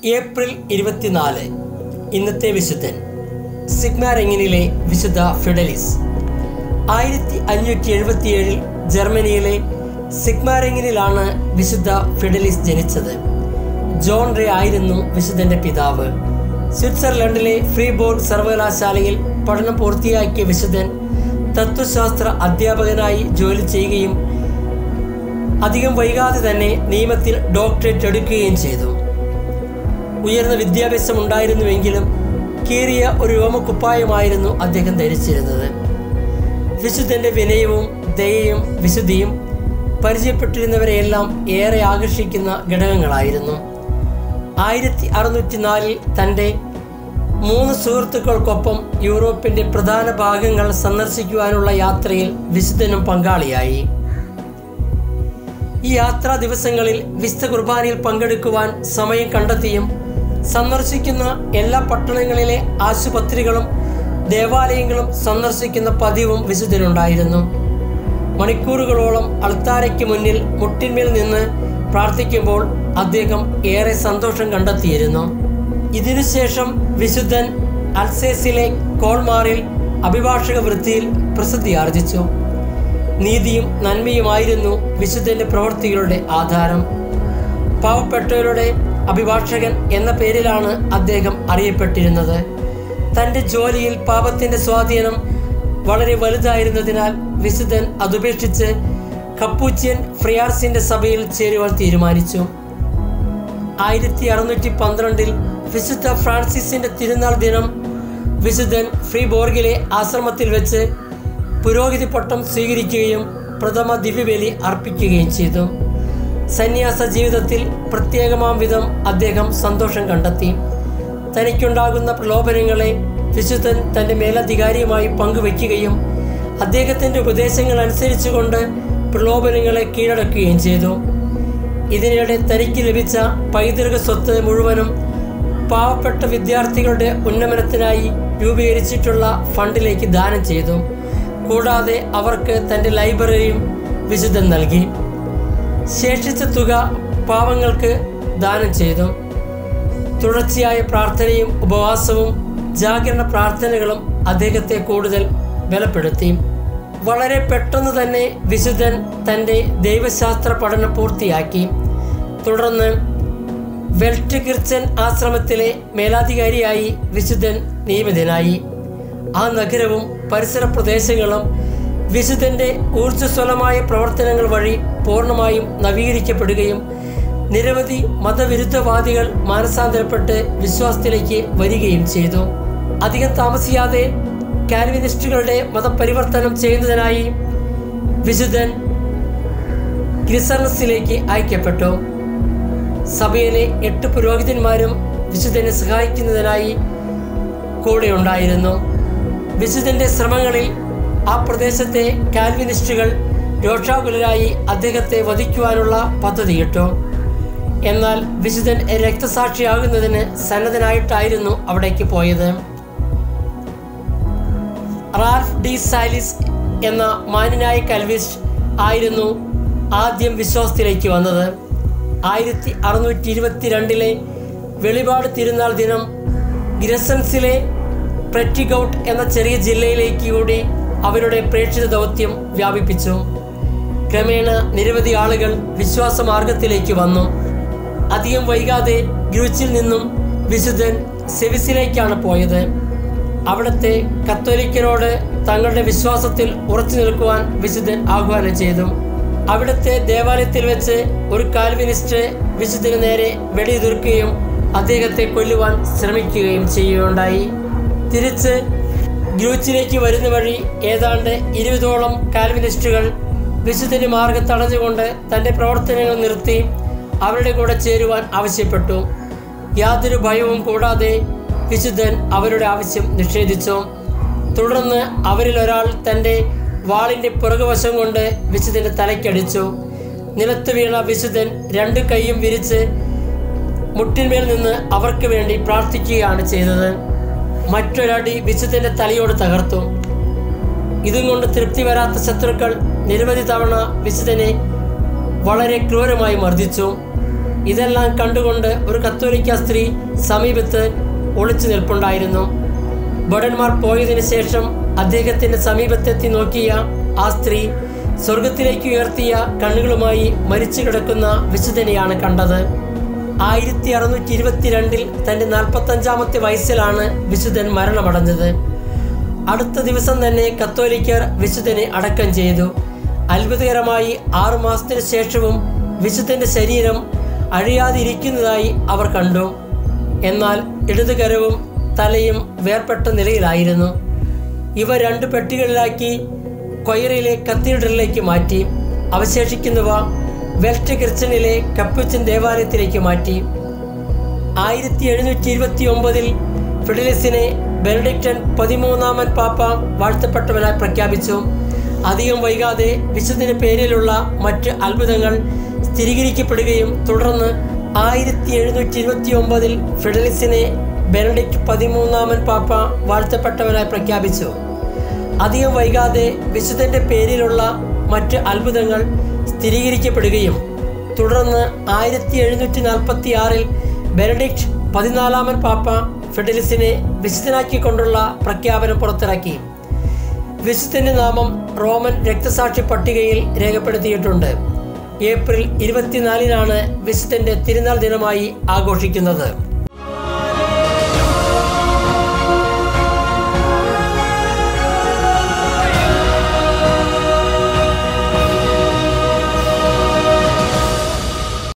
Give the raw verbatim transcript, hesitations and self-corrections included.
April ഇരുപത്തിനാല് ഇന്നത്തെ വിശുദ്ധൻ സിഗ്മാരെങ്ങിനിലെ വിശുദ്ധ ഫിഡലിസ്. ആയിരത്തി അഞ്ഞൂറ്റി എഴുപത്തിയേഴിൽ ജർമ്മനിയിലെ സിഗ്മാരെങ്ങിനിലാണ് വിശുദ്ധ ഫിഡലിസ് ജനിച്ചത്. ജോൺ റേ ആയിരുന്നു വിശുദ്ധൻ്റെ പിതാവ്. സ്വിറ്റ്സർലൻഡിലെ ഫ്രീബോർഗ് സർവകലാശാലയിൽ പഠനം പൂർത്തിയാക്കിയ വിശുദ്ധൻ തത്വശാസ്ത്ര അധ്യാപകനായി ജോലി ചെയ്യുകയും അധികം വൈകാതെ തന്നെ നിയമത്തിൽ ഡോക്ടറേറ്റ് എടുക്കുകയും ചെയ്തു. ഉയർന്ന വിദ്യാഭ്യാസം ഉണ്ടായിരുന്നുവെങ്കിലും കീറിയ ഒരു രോമക്കുപ്പായമായിരുന്നു അദ്ദേഹം ധരിച്ചിരുന്നത്. വിശുദ്ധൻ്റെ വിനയവും ദയയും വിശുദ്ധിയും പരിചയപ്പെട്ടിരുന്നവരെയെല്ലാം ഏറെ ആകർഷിക്കുന്ന ഘടകങ്ങളായിരുന്നു. ആയിരത്തി അറുന്നൂറ്റി നാലിൽ തൻ്റെ മൂന്ന് സുഹൃത്തുക്കൾക്കൊപ്പം യൂറോപ്പിൻ്റെ പ്രധാന ഭാഗങ്ങൾ സന്ദർശിക്കുവാനുള്ള യാത്രയിൽ വിശുദ്ധനും പങ്കാളിയായി. ഈ യാത്രാ ദിവസങ്ങളിൽ വിശുദ്ധ കുർബാനയിൽ പങ്കെടുക്കുവാൻ സമയം കണ്ടെത്തിയും സന്ദർശിക്കുന്ന എല്ലാ പട്ടണങ്ങളിലെ ആശുപത്രികളും ദേവാലയങ്ങളും സന്ദർശിക്കുന്ന പതിവും വിശുദ്ധനുണ്ടായിരുന്നു. മണിക്കൂറുകളോളം അൾത്താരയ്ക്ക് മുന്നിൽ മുട്ടിന്മേൽ നിന്ന് പ്രാർത്ഥിക്കുമ്പോൾ അദ്ദേഹം ഏറെ സന്തോഷം കണ്ടെത്തിയിരുന്നു. ഇതിനുശേഷം വിശുദ്ധൻ അൽസേസിലെ കോൾമാറിൽ അഭിഭാഷക വൃത്തിയിൽ പ്രസിദ്ധിയാർജിച്ചു. നീതിയും നന്മയുമായിരുന്നു വിശുദ്ധൻ്റെ പ്രവൃത്തികളുടെ ആധാരം. പാവപ്പെട്ടവരുടെ അഭിഭാഷകൻ എന്ന പേരിലാണ് അദ്ദേഹം അറിയപ്പെട്ടിരുന്നത്. തൻ്റെ ജോലിയിൽ പാപത്തിൻ്റെ സ്വാധീനം വളരെ വലുതായിരുന്നതിനാൽ വിശുദ്ധൻ അതുപേക്ഷിച്ച് കപ്പൂച്ചിയൻ ഫ്രിയാർസിൻ്റെ സഭയിൽ ചേരുവാൻ തീരുമാനിച്ചു. ആയിരത്തി അറുന്നൂറ്റി പന്ത്രണ്ടിൽ വിശുദ്ധ ഫ്രാൻസിസിൻ്റെ തിരുനാൾ ദിനം വിശുദ്ധൻ ഫ്രീബോർഗിലെ ആശ്രമത്തിൽ വെച്ച് പുരോഹിത പട്ടം സ്വീകരിക്കുകയും പ്രഥമ ദിവ്യബലി അർപ്പിക്കുകയും ചെയ്തു. സന്യാസ ജീവിതത്തിൽ പ്രത്യേകമാം വിധം അദ്ദേഹം സന്തോഷം കണ്ടെത്തി. തനിക്കുണ്ടാകുന്ന പ്രലോഭനങ്ങളെ വിശുദ്ധൻ തൻ്റെ മേലധികാരിയുമായി പങ്കുവയ്ക്കുകയും അദ്ദേഹത്തിൻ്റെ ഉപദേശങ്ങൾ അനുസരിച്ചുകൊണ്ട് പ്രലോഭനങ്ങളെ കീഴടക്കുകയും ചെയ്തു. ഇതിനിടെ തനിക്ക് ലഭിച്ച പൈതൃക സ്വത്ത് മുഴുവനും പാവപ്പെട്ട വിദ്യാർത്ഥികളുടെ ഉന്നമനത്തിനായി രൂപീകരിച്ചിട്ടുള്ള ഫണ്ടിലേക്ക് ദാനം ചെയ്തു. കൂടാതെ അവർക്ക് തൻ്റെ ലൈബ്രറിയും വിശുദ്ധൻ നൽകി. ശേഷിച്ച തുക പാവങ്ങൾക്ക് ദാനം ചെയ്തു. തുടർച്ചയായ പ്രാർത്ഥനയും ഉപവാസവും ജാഗരണ പ്രാർത്ഥനകളും അദ്ദേഹത്തെ കൂടുതൽ ബലപ്പെടുത്തി. വളരെ പെട്ടെന്ന് തന്നെ വിശുദ്ധൻ തൻ്റെ ദൈവശാസ്ത്ര പഠനം പൂർത്തിയാക്കി. തുടർന്ന് വെൽറ്റ്കിർച്ചൻ ആശ്രമത്തിലെ മേലാധികാരിയായി വിശുദ്ധൻ നിയമിതനായി. ആ നഗരവും പരിസര പ്രദേശങ്ങളും വിശുദ്ധൻ്റെ ഊർജ്ജസ്വലമായ പ്രവർത്തനങ്ങൾ വഴി പൂർണ്ണമായും നവീകരിക്കപ്പെടുകയും നിരവധി മതവിരുദ്ധവാദികൾ മാനസാന്തരപ്പെട്ട് വിശ്വാസത്തിലേക്ക് വരികയും ചെയ്തു. അധികം താമസിയാതെ കാൽവിനിസ്റ്റുകളുടെ മതപരിവർത്തനം ചെയ്യുന്നതിനായി വിശുദ്ധൻ ഗ്രിസർണസിലേക്ക് അയക്കപ്പെട്ടു. സഭയിലെ എട്ട് പുരോഹിതന്മാരും വിശുദ്ധനെ സഹായിക്കുന്നതിനായി കൂടെ ഉണ്ടായിരുന്നു. വിശുദ്ധൻ്റെ ശ്രമങ്ങളിൽ ആ പ്രദേശത്തെ കാൽവിനിസ്റ്റുകൾ രോഷാകുലരായി അദ്ദേഹത്തെ വധിക്കുവാനുള്ള പദ്ധതിയിട്ടു. എന്നാൽ വിശുദ്ധൻ രക്തസാക്ഷിയാകുന്നതിന് സന്നദ്ധനായിട്ടായിരുന്നു അവിടേക്ക് പോയത്. റാൽഫ് ഡി സാലിസ് എന്ന മാന്യനായ കൽവിസ്റ്റ് ആയിരുന്നു ആദ്യം വിശ്വാസത്തിലേക്ക് വന്നത്. ആയിരത്തി അറുന്നൂറ്റി ഇരുപത്തി രണ്ടിലെ വെളിപാട് തിരുനാൾ ദിനം ഗ്രസൻസിലെ പ്രെറ്റിഗൌട്ട് എന്ന ചെറിയ ജില്ലയിലേക്ക് കൂടി അവരുടെ പ്രേക്ഷിത ദൗത്യം വ്യാപിപ്പിച്ചു. ക്രമേണ നിരവധി ആളുകൾ വിശ്വാസമാർഗത്തിലേക്ക് വന്നു. അധികം വൈകാതെ ഗ്രൂച്ചിൽ നിന്നും വിശുദ്ധൻ സെവിസിലേക്കാണ് പോയത്. അവിടുത്തെ കത്തോലിക്കരോട് തങ്ങളുടെ വിശ്വാസത്തിൽ ഉറച്ചു നിൽക്കുവാൻ വിശുദ്ധൻ ആഹ്വാനം ചെയ്തു. അവിടുത്തെ ദേവാലയത്തിൽ വെച്ച് ഒരു കാൽവിനിസ്റ്റ് വിശുദ്ധന് നേരെ വെടിയുതിർക്കുകയും അദ്ദേഹത്തെ കൊല്ലുവാൻ ശ്രമിക്കുകയും ചെയ്യുകയുണ്ടായി. തിരിച്ച് ഗ്രൂച്ചിലേക്ക് വരുന്ന വഴി ഏതാണ്ട് ഇരുപതോളം കാൽവിനിസ്റ്റുകൾ വിശുദ്ധൻ്റെ മാർഗം തടഞ്ഞുകൊണ്ട് തൻ്റെ പ്രവർത്തനങ്ങൾ നിർത്തി അവരുടെ കൂടെ ചേരുവാൻ ആവശ്യപ്പെട്ടു. യാതൊരു ഭയവും കൂടാതെ വിശുദ്ധൻ അവരുടെ ആവശ്യം നിഷേധിച്ചു. തുടർന്ന് അവരിൽ ഒരാൾ തൻ്റെ വാളിൻ്റെ പുറകുവശം കൊണ്ട് വിശുദ്ധൻ്റെ തലയ്ക്കടിച്ചു. നിലത്ത് വീണ വിശുദ്ധൻ രണ്ട് കൈയും വിരിച്ച് മുട്ടിന്മേൽ നിന്ന് അവർക്ക് വേണ്ടി പ്രാർത്ഥിക്കുകയാണ് ചെയ്തത്. മറ്റൊരടി വിശുദ്ധൻ്റെ തലയോട് തകർത്തു. ഇതും കൊണ്ട് തൃപ്തി വരാത്ത ശത്രുക്കൾ നിരവധി തവണ വിശുദ്ധനെ വളരെ ക്രൂരമായി മർദ്ദിച്ചു. ഇതെല്ലാം കണ്ടുകൊണ്ട് ഒരു കത്തോലിക്ക സ്ത്രീ സമീപത്ത് ഒളിച്ചു നിൽപ്പുണ്ടായിരുന്നു. ഭടന്മാർ പോയതിനു ശേഷം അദ്ദേഹത്തിൻ്റെ സമീപത്തെത്തി നോക്കിയ ആ സ്ത്രീ സ്വർഗത്തിലേക്ക് ഉയർത്തിയ കണ്ണുകളുമായി മരിച്ചു കിടക്കുന്ന വിശുദ്ധനെയാണ് കണ്ടത്. ആയിരത്തി അറുന്നൂറ്റി ഇരുപത്തിരണ്ടിൽ തൻ്റെ നാൽപ്പത്തഞ്ചാമത്തെ വയസ്സിലാണ് വിശുദ്ധൻ മരണമടഞ്ഞത്. അടുത്ത ദിവസം തന്നെ കത്തോലിക്കർ വിശുദ്ധനെ അടക്കം ചെയ്തു. അത്ഭുതകരമായി ആറു മാസത്തിന് ശേഷവും വിശുദ്ധൻ്റെ ശരീരം അഴിയാതിരിക്കുന്നതായി അവർ കണ്ടു. എന്നാൽ ഇടതുകരവും തലയും വേർപെട്ട നിലയിലായിരുന്നു. ഇവ രണ്ട് പെട്ടികളിലാക്കി കൊയറിലെ കത്തീഡ്രലിലേക്ക് മാറ്റി. അവശേഷിക്കുന്നവ വെൽറ്റ് കിർച്ചനിലെ കപ്പുച്ചൻ ദേവാലയത്തിലേക്ക് മാറ്റി. ആയിരത്തി എഴുന്നൂറ്റി ഇരുപത്തി ഒമ്പതിൽ ഫിഡലിസിനെ ബെനഡിക്റ്റൻ പതിമൂന്നാമൻ പാപ്പ വാഴ്ത്തപ്പെട്ടവനായി പ്രഖ്യാപിച്ചു. അധികം വൈകാതെ വിശുദ്ധൻ്റെ പേരിലുള്ള മറ്റ് അത്ഭുതങ്ങൾ സ്ഥിരീകരിക്കപ്പെടുകയും തുടർന്ന് ആയിരത്തി എഴുന്നൂറ്റി ഇരുപത്തി ഒമ്പതിൽ ഫിഡലിസിനെ ബെനഡിക്റ്റ് പതിമൂന്നാമൻ പാപ്പ വാഴ്ത്തപ്പെട്ടവനായി പ്രഖ്യാപിച്ചു. അധികം വൈകാതെ വിശുദ്ധൻ്റെ പേരിലുള്ള മറ്റ് അത്ഭുതങ്ങൾ സ്ഥിരീകരിക്കപ്പെടുകയും തുടർന്ന് ആയിരത്തി എഴുന്നൂറ്റി നാൽപ്പത്തി ആറിൽ ബെനഡിക്റ്റ് പതിനാലാമൻ പാപ്പ ഫിഡലിസിനെ വിശുദ്ധനാക്കിക്കൊണ്ടുള്ള പ്രഖ്യാപനം പുറത്തിറക്കി. വിശുദ്ധൻ്റെ നാമം റോമൻ രക്തസാക്ഷി പട്ടികയിൽ രേഖപ്പെടുത്തിയിട്ടുണ്ട്. ഏപ്രിൽ ഇരുപത്തിനാലിനാണ് വിശുദ്ധൻ്റെ തിരുനാൾ ദിനമായി ആഘോഷിക്കുന്നത്.